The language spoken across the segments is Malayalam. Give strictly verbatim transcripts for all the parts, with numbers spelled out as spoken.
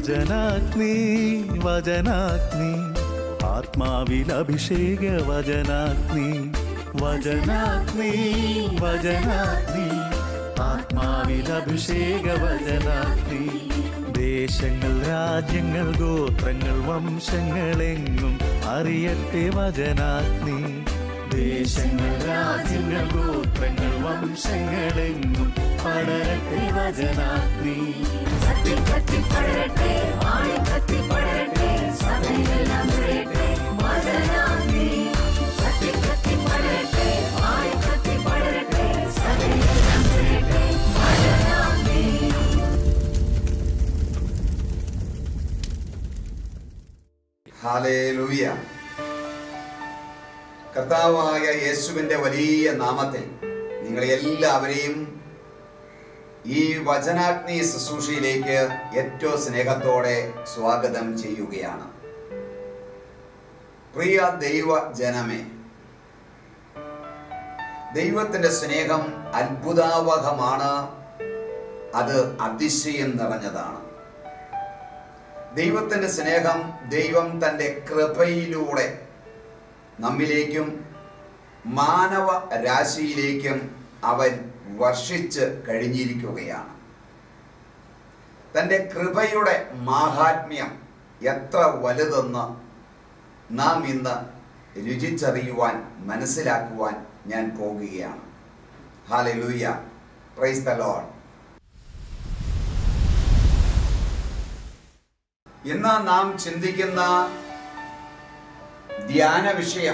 വചനാഗ്നി വചനാഗ്നി ആത്മാവിൽ അഭിഷേക വചനാഗ്നി വചനാഗ്നി വചനാഗ്നി ആത്മാവിൽ അഭിഷേക വചനാഗ്നി ദേശങ്ങൾ രാജ്യങ്ങൾ ഗോത്രങ്ങൾ വംശങ്ങളെങ്ങും അറിയട്ടെ വചനാഗ്നി ദേശങ്ങൾ രാജ്യങ്ങൾ ഗോത്രങ്ങൾ വംശങ്ങളെങ്ങും പടരട്ടെ വചനാഗ്നി ഹല്ലേലൂയ. കർത്താവായ യേശുവിൻ്റെ വലിയ നാമത്തിൽ നിങ്ങളെ എല്ലാവരെയും ഈ വചനാഗ്നി ശുശ്രൂഷയിലേക്ക് ഏറ്റവും സ്നേഹത്തോടെ സ്വാഗതം ചെയ്യുകയാണ്. പ്രിയ ദൈവ ജനമേ, ദൈവത്തിൻ്റെ സ്നേഹം അത്ഭുതാവഹമാണ്, അത് അതിശയം നിറഞ്ഞതാണ്. ദൈവത്തിൻ്റെ സ്നേഹം ദൈവം തൻ്റെ കൃപയിലൂടെ നമ്മിലേക്കും മാനവ രാശിയിലേക്കും അവൻ വർഷിച്ച് കഴിഞ്ഞിരിക്കുകയാണ്. തൻ്റെ കൃപയുടെ മാഹാത്മ്യം എത്ര വലുതെന്ന് നാം ഇന്ന് രുചിച്ചറിയുവാൻ മനസ്സിലാക്കുവാൻ ഞാൻ പോകുകയാണ്. Hallelujah, praise the Lord. ഇന്ന് നാം ചിന്തിക്കുന്ന ധ്യാന വിഷയം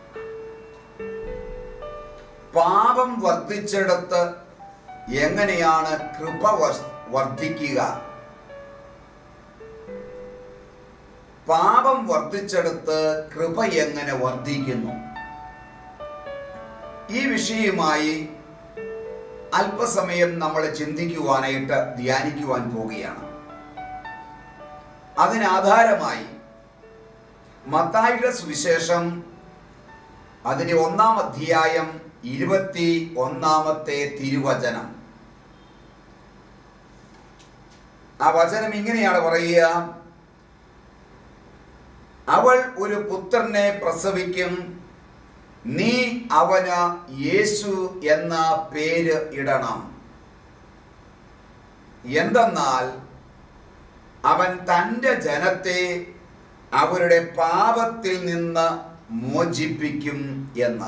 പാപം വർദ്ധിച്ചെടുത്ത് എങ്ങനെയാണ് കൃപ വർദ്ധിക്കുക. പാപം വർദ്ധിച്ചെടുത്ത് കൃപ എങ്ങനെ വർദ്ധിക്കുന്നു? ഈ വിഷയവുമായി അല്പസമയം നമ്മൾ ചിന്തിക്കുവാനായിട്ട് ധ്യാനിക്കുവാൻ പോവുകയാണ്. അതിനാധാരമായി മത്തായിയുടെ സുവിശേഷം അതിന്റെ ഒന്നാം അധ്യായം ഇരുപത്തി ഒന്നാമത്തെ തിരുവചനം. ആ വചനം ഇങ്ങനെയാണ് പറയുക: അവൾ ഒരു പുത്രനെ പ്രസവിക്കും, നീ അവന് യേശു എന്ന പേര് ഇടണം. എന്തെന്നാൽ അവൻ തൻ്റെ ജനത്തെ അവരുടെ പാപത്തിൽ നിന്ന് മോചിപ്പിക്കും എന്ന്.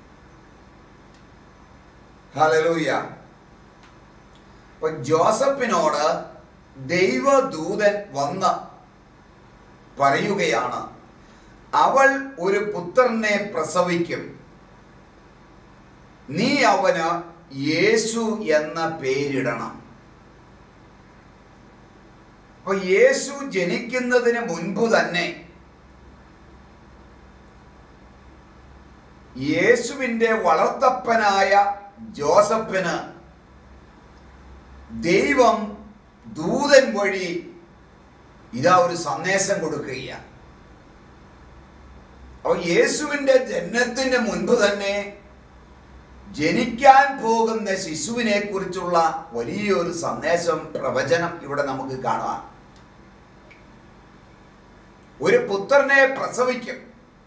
ഹല്ലേലൂയ. അപ്പോൾ ജോസഫിനോട് ദൈവദൂതൻ വന്ന് പറയുകയാണ്, അവൾ ഒരു പുത്രനെ പ്രസവിക്കും, നീ അവന് യേശു എന്ന പേരിടണം. അപ്പൊ യേശു ജനിക്കുന്നതിന് മുൻപ് തന്നെ യേശുവിൻ്റെ വളർത്തപ്പനായ ജോസഫിന് ദൈവം ദൂതൻ വഴി ഇതാ ഒരു സന്ദേശം കൊടുക്കുകയാണ്. അപ്പോൾ യേശുവിൻ്റെ ജനനത്തിന് മുൻപ് തന്നെ ജനിക്കാൻ പോകുന്ന ശിശുവിനെ കുറിച്ചുള്ള വലിയൊരു സന്ദേശം, പ്രവചനം ഇവിടെ നമുക്ക് കാണാം. ഒരു പുത്രനെ പ്രസവിക്കും,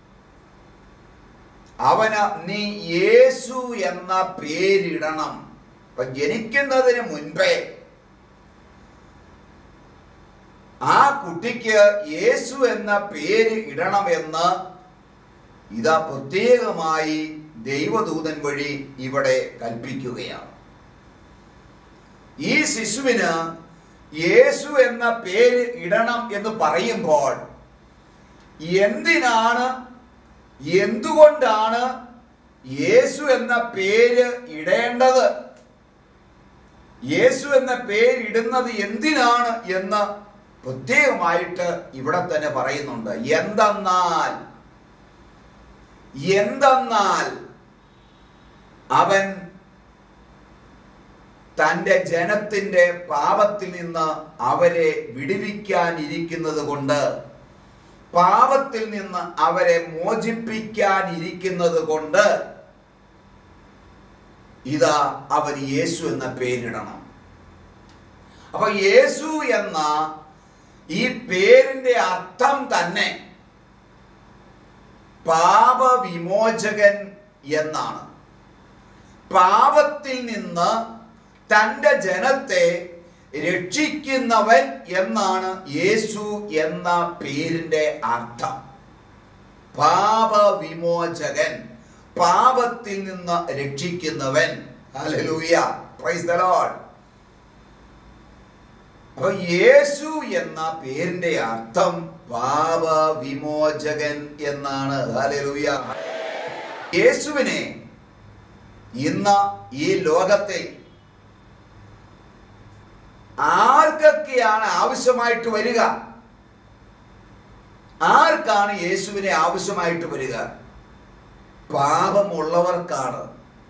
അവന് നീ യേശു എന്ന പേരിടണം. അപ്പൊ ജനിക്കുന്നതിന് മുൻപേ ആ കുട്ടിക്ക് യേശു എന്ന പേര് ഇടണമെന്ന് ഇതാ പ്രത്യേകമായി ദൈവദൂതൻ വഴി ഇവിടെ കൽപ്പിക്കുകയാണ്. ഈ ശിശുവിന് യേശു എന്ന പേര് ഇടണം എന്ന് പറയുമ്പോൾ എന്തിനാണ്, എന്തുകൊണ്ടാണ് യേശു എന്ന പേര് ഇടേണ്ടത്, യേശു എന്ന പേരിടുന്നത് എന്തിനാണ് എന്ന് പ്രത്യേകമായിട്ട് ഇവിടെ തന്നെ പറയുന്നുണ്ട്. എന്തെന്നാൽ എന്തെന്നാൽ അവൻ തൻ്റെ ജനത്തിൻ്റെ പാപത്തിൽ നിന്ന് അവരെ വിടുവിക്കാനിരിക്കുന്നത് കൊണ്ട്, പാപത്തിൽ നിന്ന് അവരെ മോചിപ്പിക്കാനിരിക്കുന്നത് കൊണ്ട് ഇതാ അവർ യേശു എന്ന പേരിടണം. അപ്പൊ യേശു എന്ന ഈ പേരിന്റെ അർത്ഥം തന്നെ പാപവിമോചകൻ എന്നാണ്. പാപത്തിൽ നിന്ന് തൻ്റെ ജനത്തെ രക്ഷിക്കുന്നവൻ എന്നാണ് യേശു എന്ന പേരിന്റെ അർത്ഥം. പാപവിമോചകൻ, പാപത്തിൽ നിന്ന് രക്ഷിക്കുന്നവൻ. Hallelujah, praise the Lord. അപ്പോൾ യേശു എന്ന പേരിന്റെ അർത്ഥം പാപവിമോചകൻ എന്നാണ്. ഹല്ലേലൂയ. യേശുവിനെ ഇന്ന് ഈ ലോകത്തിൽ ആർക്കൊക്കെയാണ് ആവശ്യമായിട്ട് വരിക? ആർക്കാണ് യേശുവിനെ ആവശ്യമായിട്ട് വരിക? പാപമുള്ളവർക്കാണ്.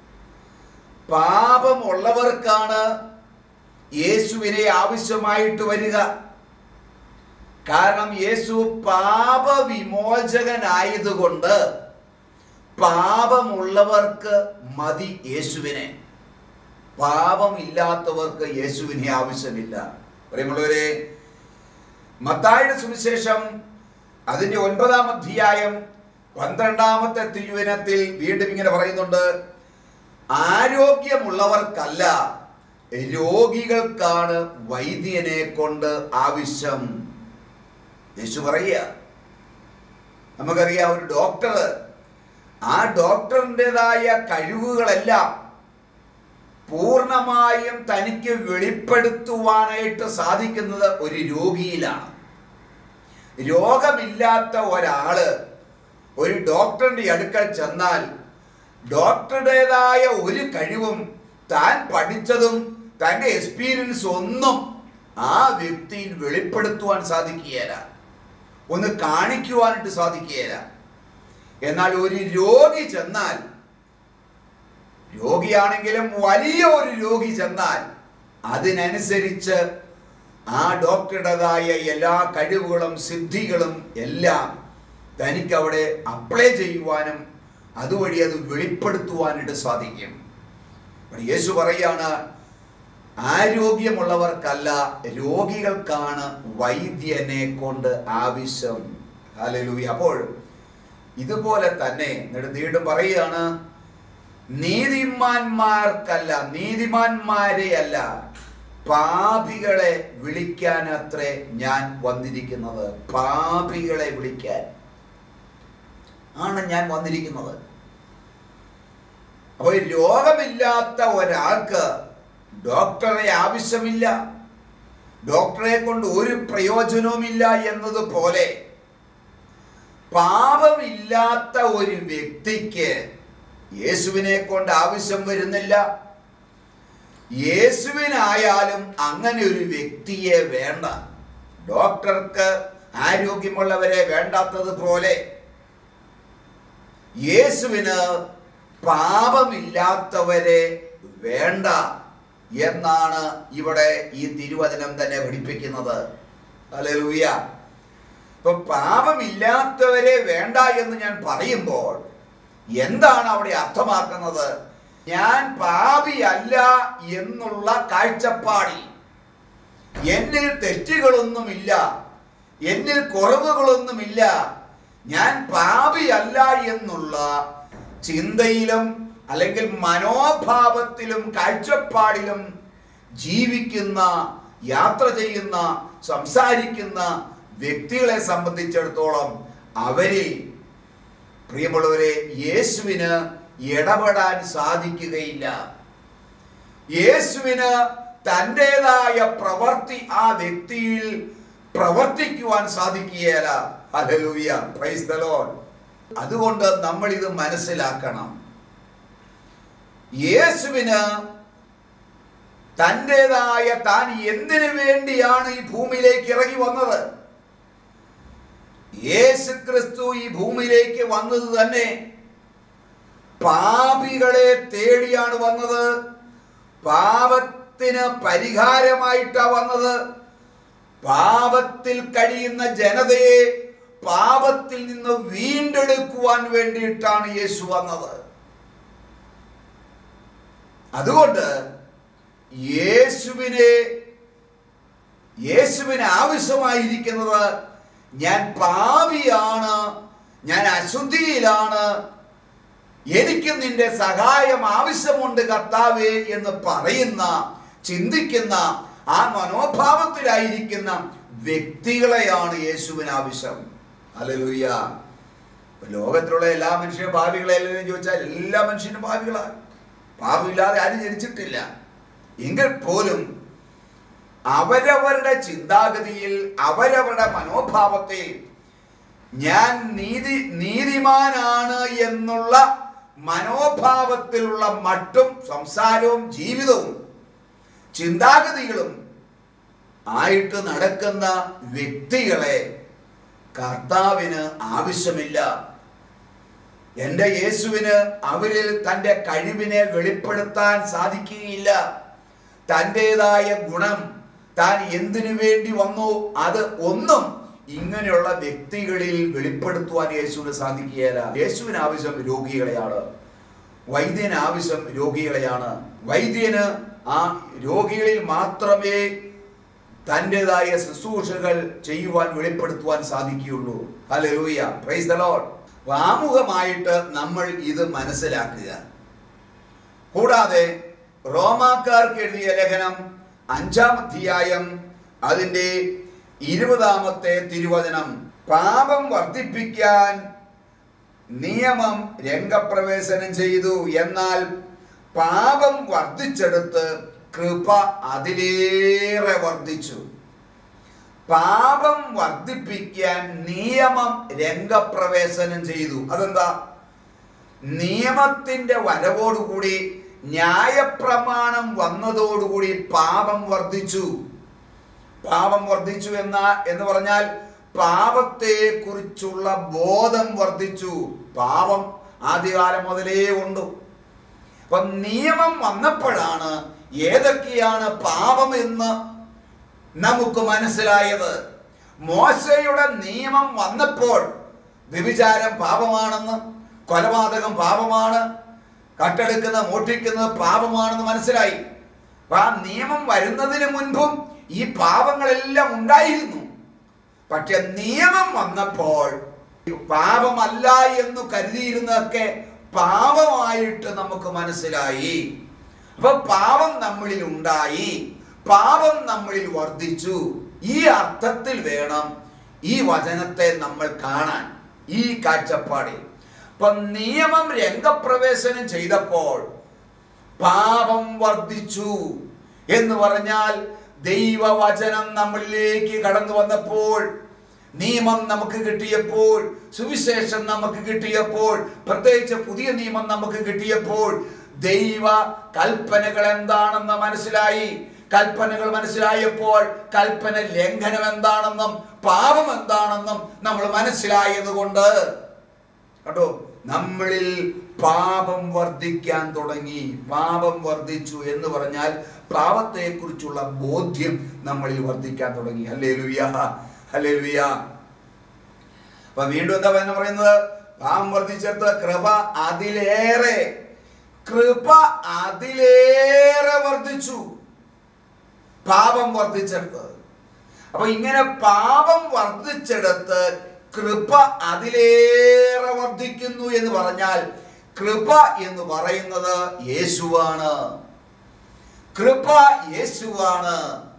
പാപമുള്ളവർക്കാണ് യേശുവിനെ ആവശ്യമായിട്ട് വരിക. കാരണം യേശു പാപവിമോചകനായതുകൊണ്ട് പാപമുള്ളവർക്ക് മതി യേശുവിനെ. പാപമില്ലാത്തവർക്ക് യേശുവിനെ ആവശ്യമില്ല. പ്രിയമുള്ളവരെ, മത്തായിയുടെ സുവിശേഷം അതിന്റെ ഒൻപതാം അധ്യായം പന്ത്രണ്ടാമത്തെ തിരുവചനത്തിൽ വീണ്ടും ഇങ്ങനെ പറയുന്നുണ്ട്, ആരോഗ്യമുള്ളവർക്കല്ല രോഗികൾക്കാണ് വൈദ്യനെ കൊണ്ട് ആവശ്യം. യേശു പറയുക, നമുക്കറിയാം ഒരു ഡോക്ടർ, ആ ഡോക്ടറിൻ്റെതായ കഴിവുകളെല്ലാം പൂർണ്ണമായും തനിക്ക് വെളിപ്പെടുത്തുവാനായിട്ട് സാധിക്കുന്നത് ഒരു രോഗിയിലാണ്. രോഗമില്ലാത്ത ഒരാള് ഒരു ഡോക്ടറിന്റെ അടുക്കൽ ചെന്നാൽ ഡോക്ടറുടേതായ ഒരു കഴിവും താൻ പഠിച്ചതും തൻ്റെ എക്സ്പീരിയൻസ് ഒന്നും ആ വ്യക്തിയിൽ വെളിപ്പെടുത്തുവാൻ സാധിക്കുകയില്ല, ഒന്ന് കാണിക്കുവാനായിട്ട് സാധിക്കുകയില്ല. എന്നാൽ ഒരു രോഗി ചെന്നാൽ, രോഗിയാണെങ്കിലും വലിയ ഒരു രോഗി ചെന്നാൽ അതിനനുസരിച്ച് ആ ഡോക്ടറുടേതായ എല്ലാ കഴിവുകളും സിദ്ധികളും എല്ലാം തനിക്ക് അവിടെ അപ്ലൈ ചെയ്യുവാനും അതുവഴി അത് വെളിപ്പെടുത്തുവാനായിട്ട് സാധിക്കും. യേശു പറയാണ്, ആരോഗ്യമുള്ളവർക്കല്ല രോഗികൾക്കാണ് വൈദ്യനെ കൊണ്ട് ആവശ്യം. ഹല്ലേലൂയ. അപ്പോൾ ഇതുപോലെ തന്നെ വീണ്ടും പറയുകയാണ്, നീതിമാന്മാർക്കല്ല, നീതിമാന്മാരെ അല്ല, പാപികളെ വിളിക്കാൻ അത്രേ ഞാൻ വന്നിരിക്കുന്നത്. പാപികളെ വിളിക്കാൻ ആണ് ഞാൻ വന്നിരിക്കുന്നത്. അപ്പോൾ രോഗമില്ലാത്ത ഒരാൾക്ക് ഡോക്ടറെ ആവശ്യമില്ല, ഡോക്ടറെ കൊണ്ട് ഒരു പ്രയോജനവുമില്ല എന്നതുപോലെ പാപമില്ലാത്ത ഒരു വ്യക്തിക്ക് യേശുവിനെ കൊണ്ട് ആവശ്യം വരുന്നില്ല. യേശുവിനായാലും അങ്ങനെ ഒരു വ്യക്തിയെ വേണ്ട. ഡോക്ടർക്ക് ആരോഗ്യമുള്ളവരെ വേണ്ടാത്തതുപോലെ യേശുവിന് പാപമില്ലാത്തവരെ വേണ്ട എന്നാണ് ഇവിടെ ഈ തിരുവചനം തന്നെ പഠിപ്പിക്കുന്നത്. ഹല്ലേലൂയ. ഇപ്പൊ പാപമില്ലാത്തവരെ വേണ്ട എന്ന് ഞാൻ പറയുമ്പോൾ എന്താണ് അവിടെ അർത്ഥമാക്കുന്നത്? ഞാൻ പാപിയല്ല എന്നുള്ള കാഴ്ചപ്പാടിൽ, എന്നിൽ തെറ്റുകളൊന്നുമില്ല, എന്നിൽ കുറവുകളൊന്നുമില്ല, ഞാൻ പാപിയല്ല എന്നുള്ള ചിന്തയിലും അല്ലെങ്കിൽ മനോഭാവത്തിലും കാഴ്ചപ്പാടിലും ജീവിക്കുന്ന, യാത്ര ചെയ്യുന്ന, സംസാരിക്കുന്ന വ്യക്തികളെ സംബന്ധിച്ചിടത്തോളം അവരിൽ പ്രിയമുള്ളവരെ യേശുവിന് ഇടപെടാൻ സാധിക്കുകയില്ല. യേശുവിന് തൻ്റെതായ പ്രവൃത്തി ആ വ്യക്തിയിൽ പ്രവർത്തിക്കുവാൻ സാധിക്കുകയില്ല. Hallelujah, praise the Lord. അതുകൊണ്ട് നമ്മൾ ഇത് മനസ്സിലാക്കണം. യേശുവിന് തൻ്റെതായ താൻ എന്തിനു വേണ്ടിയാണ് ഈ ഭൂമിയിലേക്ക് ഇറങ്ങി വന്നത്? യേശു ക്രിസ്തു ഈ ഭൂമിയിലേക്ക് വന്നത് തന്നെ പാപികളെ തേടിയാണ് വന്നത്. പാപത്തിന് പരിഹാരമായിട്ടാണ് വന്നത്. പാപത്തിൽ കഴിയുന്ന ജനതയെ പാപത്തിൽ നിന്ന് വീണ്ടെടുക്കുവാൻ വേണ്ടിയിട്ടാണ് യേശു വന്നത്. അതുകൊണ്ട് യേശുവിനെ യേശുവിന് ആവശ്യമായിരിക്കുന്നത് ഞാൻ പാപിയാണ്, ഞാൻ അശുദ്ധിയിലാണ്, എനിക്ക് നിന്റെ സഹായം ആവശ്യമുണ്ട് കർത്താവേ എന്ന് പറയുന്ന, ചിന്തിക്കുന്ന, ആ മനോഭാവത്തിലായിരിക്കുന്ന വ്യക്തികളെയാണ് യേശുവിന് ആവശ്യം. ഹല്ലേലൂയ. ലോകത്തിലുള്ള എല്ലാ മനുഷ്യരും പാപികളെല്ലാം ചോദിച്ചാൽ എല്ലാ മനുഷ്യരും പാപികളാണ്. പാപമില്ലാതെ ആരും ജനിച്ചിട്ടില്ല. എങ്കിൽ പോലും അവരവരുടെ ചിന്താഗതിയിൽ, അവരവരുടെ മനോഭാവത്തിൽ ഞാൻ നീതി നീതിമാനാണ് എന്നുള്ള മനോഭാവത്തിലുള്ള മട്ടും സംസാരവും ജീവിതവും ചിന്താഗതികളും ആയിട്ട് നടക്കുന്ന വ്യക്തികളെ കർത്താവിന് ആവശ്യമില്ല. എൻ്റെ യേശുവിന് അവരിൽ തൻ്റെ കഴിവിനെ വെളിപ്പെടുത്താൻ സാധിക്കുകയില്ല. തൻ്റെതായ ഗുണം, താൻ എന്തിനു വേണ്ടി വന്നു, അത് ഒന്നും ഇങ്ങനെയുള്ള വ്യക്തികളിൽ വെളിപ്പെടുത്തുവാൻ യേശുവിന് സാധിക്കുകയില്ല. യേശുവിന് ആവശ്യം രോഗികളെയാണ്, വൈദ്യന് ആവശ്യം രോഗികളെയാണ്. വൈദ്യന് ആ രോഗികളിൽ മാത്രമേ തൻ്റെതായ ശുശ്രൂഷകൾ ചെയ്യുവാൻ, വെളിപ്പെടുത്തുവാൻ സാധിക്കുകയുള്ളൂ. Hallelujah, praise the Lord. ആമുഖമായിട്ട് നമ്മൾ ഇത് മനസ്സിലാക്കുക. കൂടാതെ റോമാക്കാർക്ക് എഴുതിയ ലേഖനം അഞ്ചാം അധ്യായം അതിൻ്റെ ഇരുപതാമത്തെ തിരുവചനം, പാപം വർദ്ധിപ്പിക്കാൻ നിയമം രംഗപ്രവേശനം ചെയ്തു, എന്നാൽ പാപം വർദ്ധിച്ചെടുത്ത് കൃപ അതിലേറെ വർദ്ധിച്ചു. പാപം വർദ്ധിപ്പിക്കാൻ നിയമം രംഗപ്രവേശനം ചെയ്തു. അതെന്താ? നിയമത്തിന്റെ വരവോടുകൂടി, ന്യായപ്രമാണം വന്നതോടുകൂടി പാപം വർദ്ധിച്ചു. പാപം വർദ്ധിച്ചു എന്ന എന്ന് പറഞ്ഞാൽ പാപത്തെ കുറിച്ചുള്ള ബോധം വർദ്ധിച്ചു. പാപം ആദ്യകാലം മുതലേ ഉണ്ട്. അപ്പൊ നിയമം വന്നപ്പോഴാണ് ഏതൊക്കെയാണ് പാപം എന്ന് നമുക്ക് മനസ്സിലായത്. മോശയുടെ നിയമം വന്നപ്പോൾ വ്യഭിചാരം പാപമാണെന്ന്, കൊലപാതകം പാപമാണ്, കട്ടെടുക്കുന്ന മോഷ്ടിക്കുന്നത് പാപമാണെന്ന് മനസ്സിലായി. ആ നിയമം വരുന്നതിന് മുൻപും ഈ പാപങ്ങളെല്ലാം ഉണ്ടായിരുന്നു. പക്ഷെ നിയമം വന്നപ്പോൾ പാപമല്ല എന്ന് കരുതിയിരുന്നതൊക്കെ പാപമായിട്ട് നമുക്ക് മനസ്സിലായി. അപ്പൊ പാപം നമ്മളിൽ ഉണ്ടായി, പാപം നമ്മളിൽ വർദ്ധിച്ചു. ഈ അർത്ഥത്തിൽ വേണം ഈ വചനത്തെ നമ്മൾ കാണാൻ, ഈ കാഴ്ചപ്പാടിൽ. അപ്പൊ നിയമം രംഗപ്രവേശനം ചെയ്തപ്പോൾ പാപം വർദ്ധിച്ചു എന്ന് പറഞ്ഞാൽ ദൈവവചനം നമ്മളിലേക്ക് കടന്നു വന്നപ്പോൾ, നിയമം നമുക്ക് കിട്ടിയപ്പോൾ, സുവിശേഷം നമുക്ക് കിട്ടിയപ്പോൾ, പ്രത്യേകിച്ച് പുതിയ നിയമം നമുക്ക് കിട്ടിയപ്പോൾ ദൈവ കൽപ്പനകൾ എന്താണെന്ന് മനസ്സിലായി. കൽപ്പനകൾ മനസ്സിലായപ്പോൾ കൽപ്പന ലംഘനം എന്താണെന്നും പാപം എന്താണെന്നും നമ്മൾ മനസ്സിലായത് കൊണ്ട് കേട്ടോ നമ്മളിൽ പാപം വർദ്ധിക്കാൻ തുടങ്ങി. പാപം വർദ്ധിച്ചു എന്ന് പറഞ്ഞാൽ പാപത്തെ കുറിച്ചുള്ള ബോധ്യം നമ്മളിൽ വർദ്ധിക്കാൻ തുടങ്ങി. Hallelujah, hallelujah. അപ്പൊ വീണ്ടും എന്താ പറയുന്നത്? പാപം വർദ്ധിച്ചെടുത്ത് കൃപ അതിലേറെ, കൃപ അതിലേറെ വർദ്ധിച്ചു. പാപം വർദ്ധിച്ചെടുത്ത്, അപ്പൊ ഇങ്ങനെ പാപം വർദ്ധിച്ചെടുത്ത് കൃപ അതിലേറെ വർദ്ധിക്കുന്നു എന്ന് പറഞ്ഞാൽ കൃപ എന്ന് പറയുന്നത് യേശുവാണ്. കൃപ യേശുവാണ്.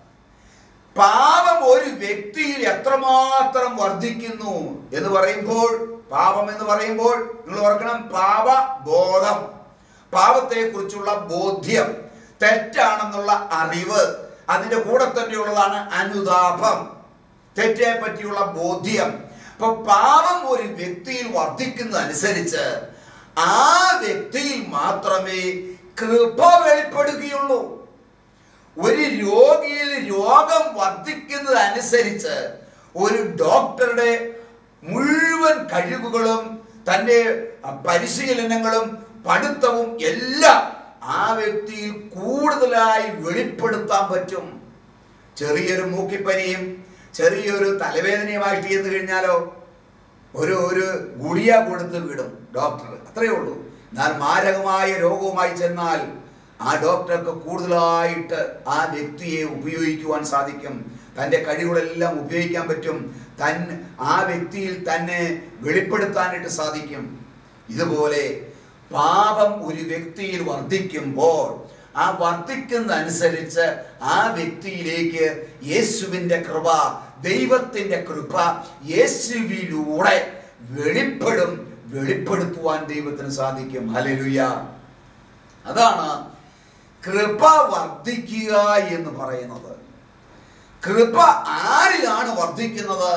പാപം ഒരു വ്യക്തിയിൽ എത്രമാത്രം വർദ്ധിക്കുന്നു എന്ന് പറയുമ്പോൾ, പാപം എന്ന് പറയുമ്പോൾ നിങ്ങൾ ഓർക്കണം, പാപബോധം, പാപത്തെ കുറിച്ചുള്ള ബോധ്യം, തെറ്റാണെന്നുള്ള അറിവ്, അതിന്റെ കൂടെ തന്നെയുള്ളതാണ് അനുതാപം, തെറ്റിനെ പറ്റിയുള്ള ബോധ്യം. അപ്പൊ പാപം ഒരു വ്യക്തിയിൽ വർദ്ധിക്കുന്നതനുസരിച്ച് ആ വ്യക്തിയിൽ മാത്രമേ കൃപ വെളിപ്പെടുകയുള്ളൂ. ഒരു രോഗിയിൽ രോഗം വർദ്ധിക്കുന്നതനുസരിച്ച് ഒരു ഡോക്ടറുടെ മുഴുവൻ കഴിവുകളും തൻ്റെ പരിശീലനങ്ങളും പഠിത്തവും എല്ലാം ആ വ്യക്തിയിൽ കൂടുതലായി വെളിപ്പെടുത്താൻ പറ്റും. ചെറിയൊരു മൂക്കിപ്പനിയും ചെറിയൊരു തലവേദനയുമായിട്ട് ചെന്ന് കഴിഞ്ഞാലോ ഒരു ഒരു ഗുളിക കൊടുത്ത് വിടും ഡോക്ടർ, അത്രയേ ഉള്ളൂ. എന്നാൽ മാരകമായ രോഗവുമായി ചെന്നാൽ ആ ഡോക്ടർക്ക് കൂടുതലായിട്ട് ആ വ്യക്തിയെ ഉപയോഗിക്കുവാൻ സാധിക്കും. തൻ്റെ കഴിവുകളെല്ലാം ഉപയോഗിക്കാൻ പറ്റും. തൻ ആ വ്യക്തിയിൽ തന്നെ വെളിപ്പെടുത്താനായിട്ട് സാധിക്കും. ഇതുപോലെ പാപം ഒരു വ്യക്തിയിൽ വർദ്ധിക്കുമ്പോൾ ആ വർദ്ധിക്കുന്നതനുസരിച്ച് ആ വ്യക്തിയിലേക്ക് യേശുവിൻ്റെ കൃപ, ദൈവത്തിൻ്റെ കൃപ യേശുവിലൂടെ വെളിപ്പെടും, വെളിപ്പെടുത്തുവാൻ ദൈവത്തിന് സാധിക്കും. ഹല്ലേലൂയ. അതാണ് കൃപ വർദ്ധിക്കുക എന്ന് പറയുന്നത്. കൃപ ആരിലാണ് വർദ്ധിക്കുന്നത്?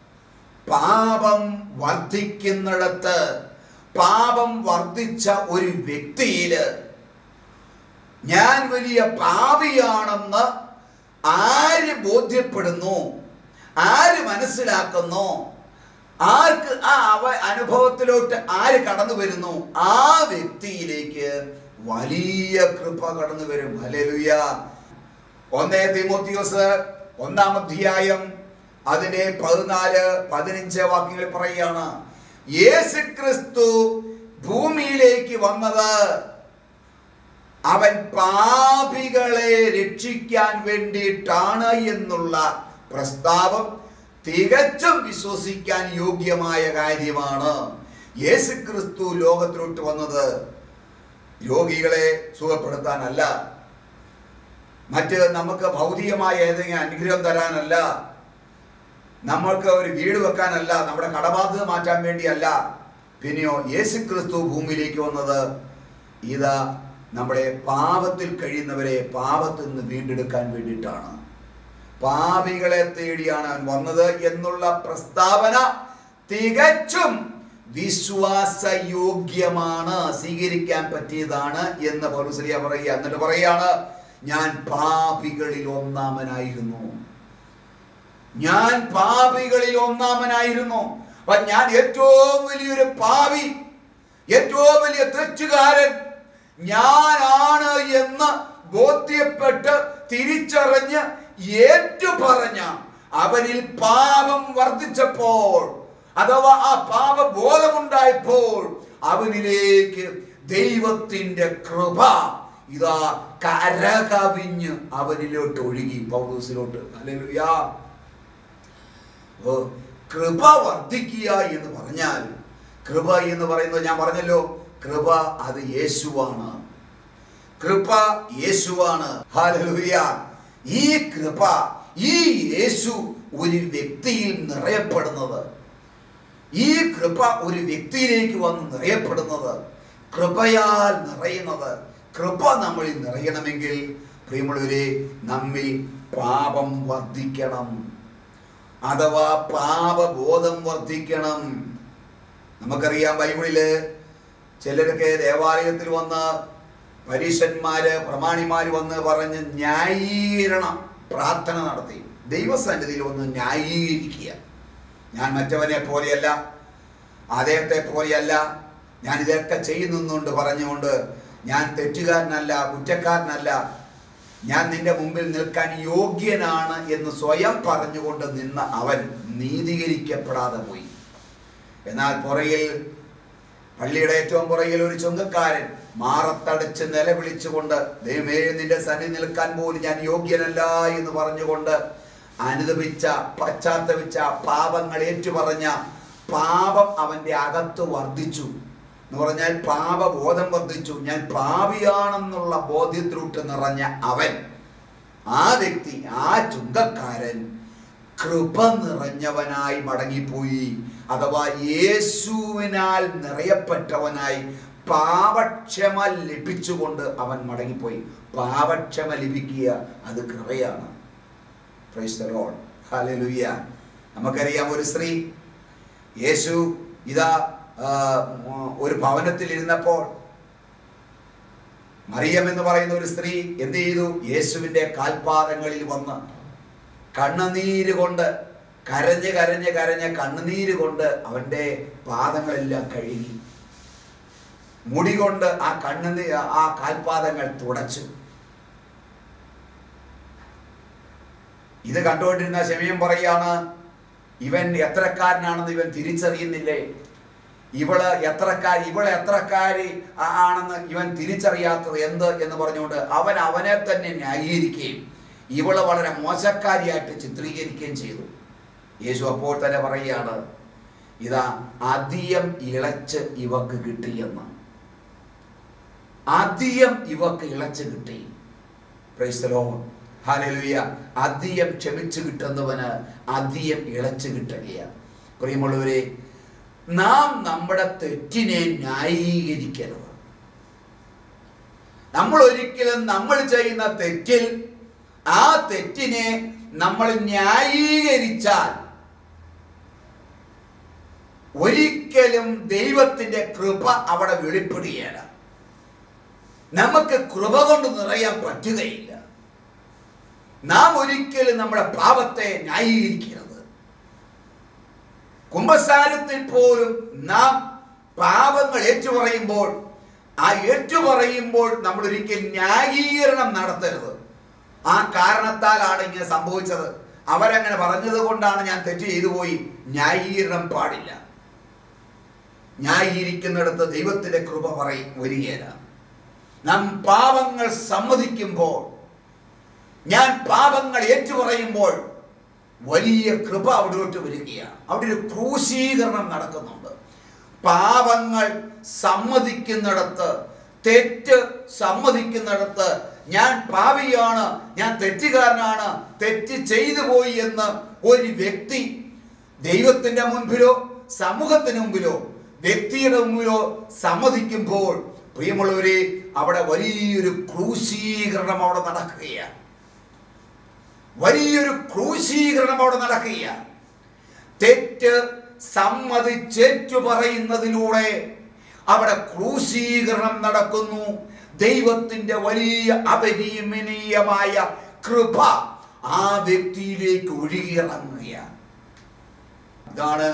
പാപം വർദ്ധിക്കുന്നിടത്ത്, പാപം വർദ്ധിച്ച ഒരു വ്യക്തിയില് ഞാൻ വലിയ പാപിയാണെന്ന് ആര് ബോധ്യപ്പെടുന്നു, ആര് മനസ്സിലാക്കുന്നു, ആർക്ക് ആ അവ അനുഭവത്തിലോട്ട് ആര് കടന്നു വരുന്നു, ആ വ്യക്തിയിലേക്ക് വലിയ കൃപ കടന്നു വരും. ഹല്ലേലൂയ. ഒന്നേ തീമോത്തിയോസ് ഒന്നാം അധ്യായം അതിന്റെ പതിനാല് പതിനഞ്ച് വാക്യങ്ങൾ പറയുകയാണ്, യേശുക്രിസ്തു ഭൂമിയിലേക്ക് വന്നത് അവൻ പാപികളെ രക്ഷിക്കാൻ വേണ്ടിയിട്ടാണ് എന്നുള്ള പ്രസ്താവം തികച്ചും വിശ്വസിക്കാൻ യോഗ്യമായ കാര്യമാണ്. യേശുക്രിസ്തു ലോകത്തിലോട്ട് വന്നത് രോഗികളെ സുഖപ്പെടുത്താനല്ല, മറ്റ് നമുക്ക് ഭൗതികമായ ഏതെങ്കിലും അനുഗ്രഹം തരാനല്ല, നമ്മൾക്ക് ഒരു വീട് വെക്കാനല്ല, നമ്മുടെ കടബാധ്യത മാറ്റാൻ വേണ്ടിയല്ല. പിന്നെയോ യേശുക്രിസ്തു ഭൂമിയിലേക്ക് വന്നത് ഇതാ നമ്മുടെ പാപത്തിൽ കഴിയുന്നവരെ പാപത്തിൽ നിന്ന് വീണ്ടെടുക്കാൻ വേണ്ടിയിട്ടാണ്. പാപികളെ തേടിയാണ് അവൻ വന്നത് എന്നുള്ള പ്രസ്താവന തികച്ചും വിശ്വാസയോഗ്യമാണ്, സ്വീകരിക്കാൻ പറ്റിയതാണ് എന്ന് പൗലോസ് പറയുക. എന്നിട്ട് പറയാണ്, ഞാൻ പാപികളിൽ ഒന്നാമനായിരുന്നു, ഞാൻ പാപികളിൽ ഒന്നാമനായിരുന്നു. അപ്പൊ ഞാൻ ഏറ്റവും വലിയൊരു പാപി, ഏറ്റവും വലിയ തെറ്റുകാരൻ ഞാനാണ് എന്ന് ബോധ്യപ്പെട്ട് തിരിച്ചറിഞ്ഞ് ഏറ്റുപറഞ്ഞ അവനിൽ പാപം വർദ്ധിച്ചപ്പോൾ, അഥവാ ആ പാപബോധമുണ്ടായപ്പോൾ അവനിലേക്ക് ദൈവത്തിന്റെ കൃപ ഇതാ കരകവിഞ്ഞ് അവനിലോട്ട് ഒഴുകി, പൗലോസിലോട്ട്. ഹല്ലേലൂയ. കൃപ വർദ്ധിക്കുക എന്ന് പറഞ്ഞാൽ, കൃപ എന്ന് പറയുന്നത് ഞാൻ പറഞ്ഞല്ലോ, കൃപ അത് യേശുവാണ്, കൃപ യേശുവാണ്. ഹല്ലേലൂയ. ഈ കൃപ, ഈ യേശു ഒരു വ്യക്തിയിൽ നിറയപ്പെടുന്നത്, ഈ കൃപ ഒരു വ്യക്തിയിലേക്ക് വന്ന് നിറയപ്പെടുന്നത്, കൃപയാൽ നിറയുന്നത്. കൃപ നമ്മളിൽ നിറയണമെങ്കിൽ പ്രിയമുള്ളവരെ നമ്മിൽ പാപം വർദ്ധിക്കണം, അഥവാ പാപബോധം വർദ്ധിക്കണം. നമുക്കറിയാം, ബൈബിളില് ചിലരൊക്കെ ദേവാലയത്തിൽ വന്ന് പരീശന്മാര് പ്രമാണിമാര് വന്ന് പറഞ്ഞ് ന്യായീകരണ പ്രാർത്ഥന നടത്തി, ദൈവസന്നിധിയിൽ വന്ന് ന്യായീകരിക്കുക. ഞാൻ മറ്റവനെ പോലെയല്ല, അദ്ദേഹത്തെ പോലെയല്ല, ഞാൻ ഇതൊക്കെ ചെയ്യുന്നുണ്ട് പറഞ്ഞുകൊണ്ട്, ഞാൻ തെറ്റുകാരനല്ല, കുറ്റക്കാരനല്ല, ഞാൻ നിന്റെ മുമ്പിൽ നിൽക്കാൻ യോഗ്യനാണ് എന്ന് സ്വയം പറഞ്ഞുകൊണ്ട് നിന്ന അവൻ നീതീകരിക്കപ്പെടാതെ പോയി. എന്നാൽ പുറകിൽ, പള്ളിയുടെ ഏറ്റവും പുറകിൽ ഒരു ചുങ്കക്കാരൻ മാറത്തടച്ച് നിലവിളിച്ചുകൊണ്ട്, ദൈവമേ നിന്റെ സന്നിധി നിൽക്കാൻ പോലും ഞാൻ യോഗ്യനല്ല എന്ന് പറഞ്ഞുകൊണ്ട് അനുദപിച്ച, പശ്ചാത്തപിച്ച, പാപങ്ങൾ ഏറ്റുപറഞ്ഞ, പാപം അവൻ്റെ അകത്ത് വർദ്ധിച്ചു എന്ന് പറഞ്ഞാൽ പാപബോധം വർദ്ധിച്ചു. ഞാൻ പാപിയാണെന്നുള്ള ബോധ്യത്തിലൂട്ട് നിറഞ്ഞ അവൻ, ആ വ്യക്തി, ആ ചുങ്കക്കാരൻ കൃപ നിറഞ്ഞവനായി മടങ്ങിപ്പോയി, അഥവാ യേശുവിനാൽ നിറയപ്പെട്ടവനായി പാപക്ഷമ ലഭിച്ചുകൊണ്ട് അവൻ മടങ്ങിപ്പോയി. പാപക്ഷമ ലഭിക്കുക അത് കൃപയാണ്. Praise the Lord. ഹല്ലേലൂയ. നമുക്കറിയാം, ഒരു സ്ത്രീ, യേശു ഇതാ ഒരു ഭവനത്തിൽ ഇരുന്നപ്പോൾ മറിയം എന്ന് പറയുന്ന ഒരു സ്ത്രീ എന്ത് ചെയ്തു? യേശുവിൻ്റെ കാൽപാദങ്ങളിൽ വന്ന് കണ്ണുനീര് കൊണ്ട്, കരഞ്ഞ് കരഞ്ഞ് കരഞ്ഞ് കണ്ണുനീര് കൊണ്ട് അവൻ്റെ പാദങ്ങളെല്ലാം കഴുകി, മുടി കൊണ്ട് ആ കണ്ണുനീ ആ കാൽപാദങ്ങൾ തുടച്ചു. ഇത് കണ്ടുകൊണ്ടിരുന്ന ശമയം പറയാണ്, ഇവൻ എത്രക്കാരനാണെന്ന് ഇവൻ തിരിച്ചറിയുന്നില്ലേ, ഇവള് എത്രക്കാരി ഇവള് എത്രക്കാരി ആണെന്ന് ഇവൻ തിരിച്ചറിയാത്തത് എന്ത് എന്ന് പറഞ്ഞുകൊണ്ട് അവൻ അവനെ തന്നെ ന്യായീകരിക്കുകയും ഇവള് വളരെ മോശക്കാരിയായിട്ട് ചിത്രീകരിക്കുകയും ചെയ്തു. യേശു അപ്പോൾ തന്നെ പറയുകയാണ്, ഇതാ അധികം ഇളച്ച് ഇവക്ക് കിട്ടിയെന്ന്. അധികം ഇവക്ക് ഇളച്ച് കിട്ടി. Praise the Lord, hallelujah. അധികം ക്ഷമിച്ചു കിട്ടുന്നവന് അധികം ഇളച്ച് കിട്ടുകയാണ്. പ്രിയമുള്ളവരെ, നാം നമ്മുടെ തെറ്റിനെ ന്യായീകരിക്കരുത്. നമ്മൾ ഒരിക്കലും നമ്മൾ ചെയ്യുന്ന തെറ്റിൽ ആ തെറ്റിനെ നമ്മൾ ന്യായീകരിച്ചാൽ ഒരിക്കലും ദൈവത്തിന്റെ കൃപ അവിടെ വെളിപ്പെടുകയില്ല. നമുക്ക് കൃപ കൊണ്ട് നിറയാൻ പറ്റുകയില്ല. നാം ഒരിക്കലും നമ്മുടെ പാപത്തെ ന്യായീകരിക്കരുത്. കുമ്പസാരത്തിൽ പോലും നാം പാപങ്ങൾ ഏറ്റുപറയുമ്പോൾ ആ ഏറ്റുപറയുമ്പോൾ നമ്മൾ ഒരിക്കലും ന്യായീകരണം നടത്തരുത്. ആ കാരണത്താലാണ് ഇങ്ങനെ സംഭവിച്ചത്, അവരങ്ങനെ പറഞ്ഞത് കൊണ്ടാണ് ഞാൻ തെറ്റ് ചെയ്തു പോയി. ന്യായീകരണം പാടില്ല. ന്യായീകരിക്കുന്നിടത്ത് ദൈവത്തിന്റെ കൃപ പറയും വരികയില്ല. നാം പാപങ്ങൾ സമ്മതിക്കുമ്പോൾ, ഞാൻ പാപങ്ങൾ ഏറ്റുപറയുമ്പോൾ വലിയ കൃപ അവിടോട്ട് വരികയാണ്. അവിടെ ഒരു ക്രൂശീകരണം നടക്കുന്നുണ്ട്. പാപങ്ങൾ സമ്മതിക്കുന്നിടത്ത്, തെറ്റ് സമ്മതിക്കുന്നിടത്ത്, ഞാൻ പാപിയാണ്, ഞാൻ തെറ്റുകാരനാണ്, തെറ്റ് ചെയ്തു പോയി എന്ന് ഒരു വ്യക്തി ദൈവത്തിന്റെ മുൻപിലോ സമൂഹത്തിന് മുമ്പിലോ വ്യക്തിയുടെ മുമ്പിലോ സമ്മതിക്കുമ്പോൾ, പ്രിയമുള്ളവരെ, അവിടെ വലിയൊരു ക്രൂശീകരണം അവിടെ നടക്കുകയാണ്. വലിയൊരു ക്രൂശീകരണം അവിടെ നടക്കുകയാണ്. തെറ്റ് സമ്മതിച്ചേറ്റു പറയുന്നതിലൂടെ അവിടെ ക്രൂശീകരണം നടക്കുന്നു. ദൈവത്തിന്റെ വലിയ അപരിമനീയമായ കൃപ ആ വ്യക്തിയിലേക്ക് ഒഴുകിയിറങ്ങുകയാണ്. ഇതാണ്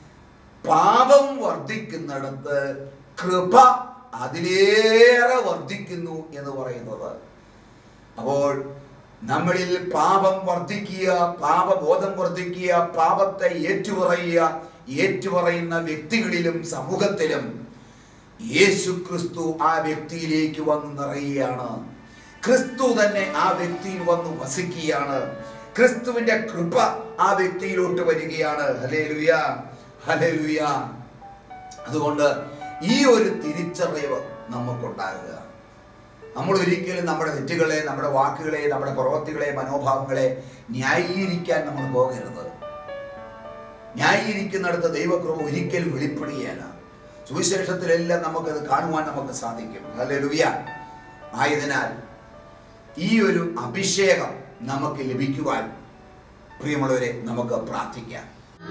പാപം വർദ്ധിക്കുന്നിടത്ത് കൃപ അതിലേറെ വർദ്ധിക്കുന്നു എന്ന് പറയുന്നത്. അപ്പോൾ നമ്മളിൽ പാപം വർദ്ധിക്കുക, പാപബോധം വർദ്ധിക്കുക, പാപത്തെ ഏറ്റുപറയുക, ഏറ്റുപറയുന്ന വ്യക്തികളിലും സമൂഹത്തിലും യേശു ക്രിസ്തു ആ വ്യക്തിയിലേക്ക് വന്ന് നിറയുകയാണ്. ക്രിസ്തു തന്നെ ആ വ്യക്തിയിൽ വന്ന് വസിക്കുകയാണ്. ക്രിസ്തുവിന്റെ കൃപ ആ വ്യക്തിയിലോട്ട് വരികയാണ്. Hallelujah, hallelujah. അതുകൊണ്ട് ഈ ഒരു തിരിച്ചറിവ് നമുക്കുണ്ടാകുക. നമ്മൾ ഒരിക്കലും നമ്മുടെ തെറ്റുകളെ, നമ്മുടെ വാക്കുകളെ, നമ്മുടെ പ്രവൃത്തികളെ, മനോഭാവങ്ങളെ ന്യായീകരിക്കാൻ നമ്മൾ പോകരുത്. ന്യായീകരിക്കുന്നിടത്ത് ദൈവകൃപ ഒരിക്കലും വെളിപ്പെടുകയില്ല. സുവിശേഷത്തിലെല്ലാം നമുക്കത് കാണുവാൻ നമുക്ക് സാധിക്കും. ഹല്ലേലൂയ. ആയതിനാൽ ഈ ഒരു അഭിഷേകം നമുക്ക് ലഭിക്കുവാൻ പ്രിയമുള്ളവരെ നമുക്ക് പ്രാർത്ഥിക്കാം.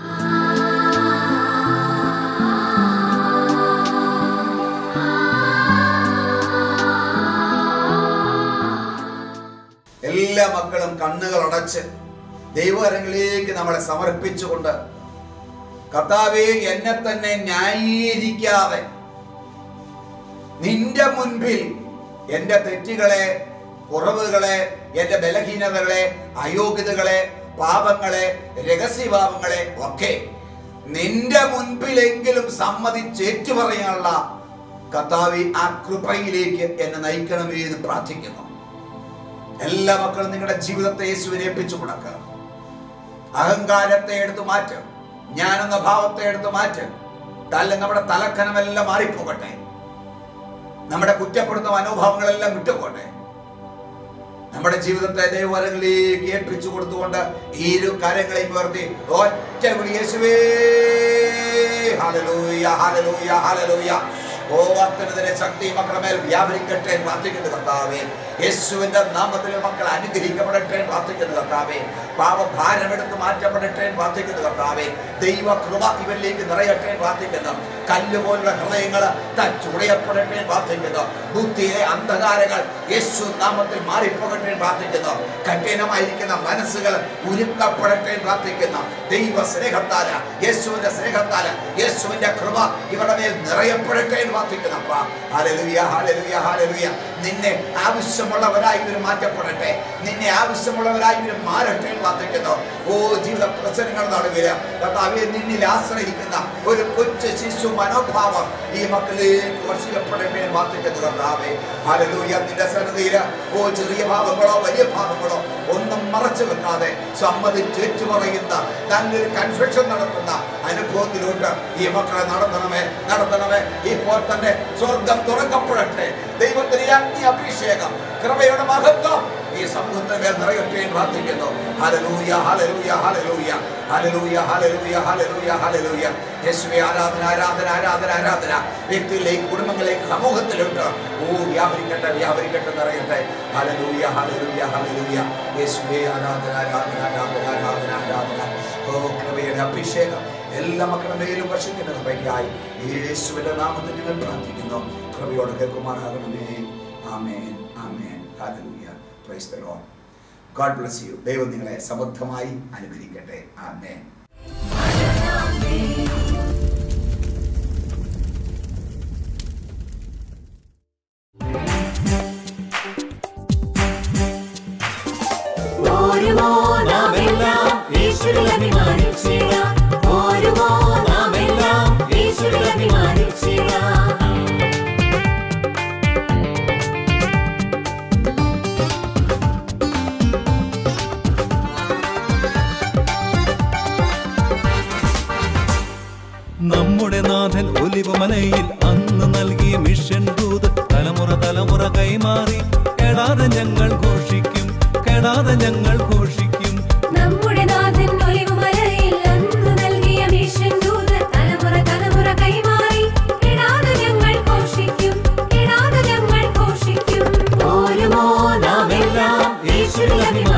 എല്ലാ മക്കളും കണ്ണുകൾ അടച്ച് ദൈവകരങ്ങളിലേക്ക് നമ്മളെ സമർപ്പിച്ചുകൊണ്ട്, കർത്താവേ, എന്നെ തന്നെ ന്യായീകരിക്കാതെ നിന്റെ മുൻപിൽ എൻ്റെ തെറ്റുകളെ, കുറവുകളെ, എൻ്റെ ബലഹീനതകളെ, അയോഗ്യതകളെ, പാപങ്ങളെ, രഹസ്യപാപങ്ങളെ ഒക്കെ നിന്റെ മുൻപിലെങ്കിലും സമ്മതിച്ചേറ്റു പറയാനുള്ള കർത്താവേ ആ കൃപയിലേക്ക് എന്നെ നയിക്കണമേ എന്ന് പ്രാർത്ഥിക്കുന്നു. എല്ലാ മക്കളും നിങ്ങളുടെ ജീവിതത്തെ യേശുവിനെ ഏൽപ്പിച്ചു കൊടുക്കുക. അഹങ്കാരത്തെ എടുത്തു മാറ്റും, ഞാനെന്ന ഭാവത്തെ എടുത്തു മാറ്റും. തല നമ്മുടെ തലക്കനമെല്ലാം മാറിപ്പോകട്ടെ. നമ്മുടെ കുറ്റപ്പെടുന്ന മനോഭാവങ്ങളെല്ലാം വിട്ടുപോകട്ടെ. നമ്മുടെ ജീവിതത്തെ ദൈവവരങ്ങളിലേക്ക് ഏൽപ്പിച്ചു കൊടുത്തുകൊണ്ട് ഈ ഇരു കരങ്ങളെയും ഉയർത്തി ഒറ്റ വിളി, യേശുവേ, ഹല്ലേലൂയ, ഹല്ലേലൂയ, ഹല്ലേലൂയ. ഓ, അത്യുന്നതന്റെ ശക്തി മക്കളുടെ മേൽ വ്യാപരിക്കട്ടെ പ്രാർത്ഥിക്കുന്നു കർത്താവേ. യേശുവിന്റെ നാമത്തിൽ മക്കൾ അനുഗ്രഹിക്കപ്പെടട്ടെ പ്രാർത്ഥിക്കുന്നു കർത്താവേ. പാപഭാരമെടുത്ത് മാറ്റപ്പെടട്ടെ പ്രാർത്ഥിക്കുന്നു കർത്താവേ. ദൈവ കൃപ ഇവരിലേക്ക് നിറയട്ടെ പ്രാർത്ഥിക്കുന്നു. കല്ലുപോലുള്ള ഹൃദയങ്ങൾ തച്ചുടയപ്പെടട്ടെ പ്രാർത്ഥിക്കുന്നു. ബുദ്ധിയിലെ അന്ധകാരങ്ങൾ യേശു നാമത്തിൽ മാറിപ്പോകട്ടെ പ്രാർത്ഥിക്കുന്നു. കഠിനമായിരിക്കുന്ന മനസ്സുകൾ ഉരുക്കപ്പെടട്ടെ പ്രാർത്ഥിക്കുന്നു. ദൈവ സ്നേഹത്താല്, യേശുവിന്റെ സ്നേഹത്താല്, യേശുവിന്റെ കൃപ ഇവരുടെ മേൽ നിറയപ്പെടട്ടെ പ്രാർത്ഥിക്കുന്നപ്പാ. Hallelujah, hallelujah, hallelujah. നിന്നെ ആവശ്യമുള്ളവരായി ഇവർ മാറ്റപ്പെടട്ടെ, നിന്നെ ആവശ്യമുള്ളവരായി ഇവർ മാറട്ടെ പ്രാർത്ഥിക്കുന്നു. ഓ ജീവിത പ്രശ്നങ്ങൾ നടുവിൽ കർത്താവേ നിന്നിൽ ആശ്രയിക്കുന്ന ഒരു കൊച്ചു ശിശു മനോഭാവം ഈ മക്കളിലേക്ക് വർഷിക്കപ്പെടട്ടെ പ്രാർത്ഥിക്കുന്നു കർത്താവേ. ഹല്ലേലൂയ. നിന്റെ സന്നിധിയിൽ ഓ ചെറിയ ഭാവങ്ങളോ വലിയ ഭാവങ്ങളോ ഒന്നും മറച്ചു വെക്കാതെ സമ്മതിച്ചേറ്റു പറയുന്ന നല്ലൊരു കൺഫെഷൻ നടത്തുന്ന അനുഭവത്തിലോട്ട് ഈ മക്കളെ നടത്തണമേ, നടത്തണമേ. ഇപ്പോൾ തന്നെ സ്വർഗം തുറക്കപ്പെടട്ടെ. ദൈവത്തിന് അഗ്നി അഭിഷേകം, കൃപയുടെ മഹത്വം ഈ സമൂഹത്തിന്റെ മേൽ നിറയട്ടെ പ്രാർത്ഥിക്കുന്നു. Hallelujah, hallelujah, hallelujah, hallelujah, hallelujah, hallelujah, hallelujah. യേശുവേ ആരാധന, ആരാധന, ആരാധന, ആരാധന വ്യക്തികളിലേക്ക്, കുടുംബങ്ങളിലേക്ക്, സമൂഹത്തിലോട്ട് ഓ വ്യാപരിക്കട്ടെ, വ്യാപരിക്കട്ടെ, നിറയട്ടെ. Hallelujah, hallelujah, hallelujah. യേശുവേ ആരാധന, ആരാധന, ആരാധന, ആരാധന, ആരാധന. ഓ കൃപയുടെ അഭിഷേകം എല്ലാ മക്കളുടെ മേലും വർഷിക്കുന്ന കൃപയ്ക്കായി യേശുവിന്റെ നാമത്തിൽ ഞങ്ങൾ പ്രാർത്ഥിക്കുന്നു. കൃപയോടെ കേൾക്കുമാറാകണമേ. Amen, amen. Hallelujah. Praise the Lord. God bless you. ദൈവം നിങ്ങളെ സമൃദ്ധമായി അനുഗ്രഹിക്കട്ടെ. ആമേൻ. നമ്മുടെ നാഥൻ ഒലിവുമലയിൽ അന്ന് നൽകിയ മിഷൻ ദൂത് തലമുറ തലമുറ കൈമാറി കെടാതെ ഞങ്ങൾ ഘോഷിക്കും, കെടാതെ ഞങ്ങൾ ഘോഷിക്കും. നമ്മുടെ നാഥൻ ഒലിവുമലയിൽ അന്ന് നൽകിയ മിഷൻ ദൂത് തലമുറ തലമുറ കൈമാറി കെടാതെ ഞങ്ങൾ ഘോഷിക്കും, കെടാതെ ഞങ്ങൾ ഘോഷിക്കും. ഓരുമോ നാമെല്ലാം യേശുവിൽ